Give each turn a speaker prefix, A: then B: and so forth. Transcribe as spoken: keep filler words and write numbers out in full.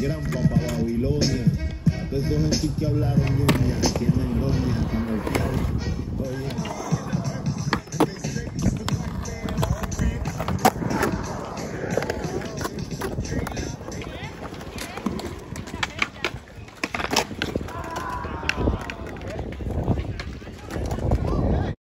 A: gran papá Babilonia, a todos esos que hablaron, niña, aquí en el norte, aquí en el